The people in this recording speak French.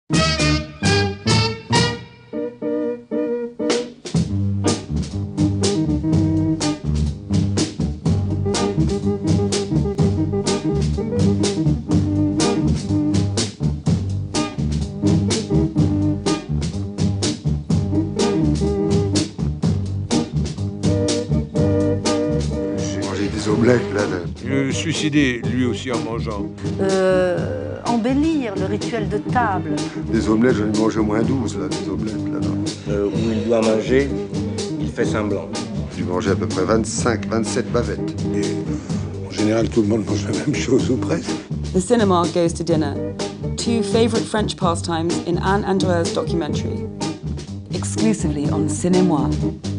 Des omelettes, là. Suicider, lui aussi, en mangeant. Embellir le rituel de table. Des omelettes, j'en ai mangé au moins 12, là, des omelettes, là. Où il doit manger, il fait semblant. J'ai mangé à peu près 25, 27 bavettes. Et en général, tout le monde mange la même chose, ou presque. The cinema goes to dinner. Two favourite French pastimes in Anne Andrea's documentary. Exclusively on Cinemoi.